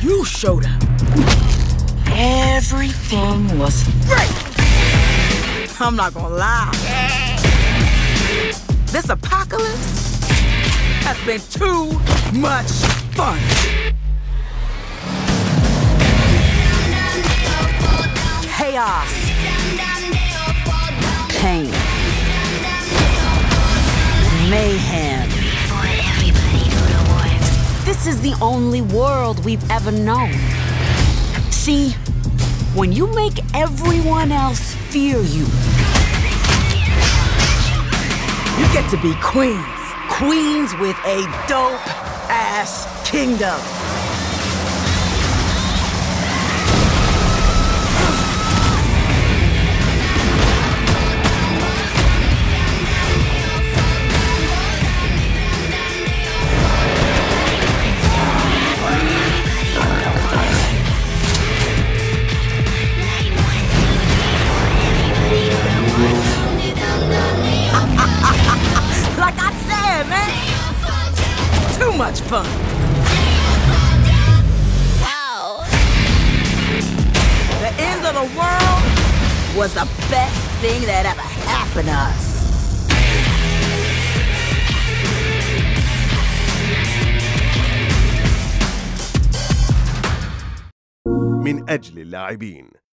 You showed up. Everything was great. I'm not gonna lie. This apocalypse has been too much fun. Chaos. Pain. Mayhem. This is the only world we've ever known. See, when you make everyone else fear you, you get to be queens. Queens with a dope-ass kingdom. Like I said, man, too much fun. Wow. The end of the world was the best thing that ever happened to us. من أجل اللاعبين.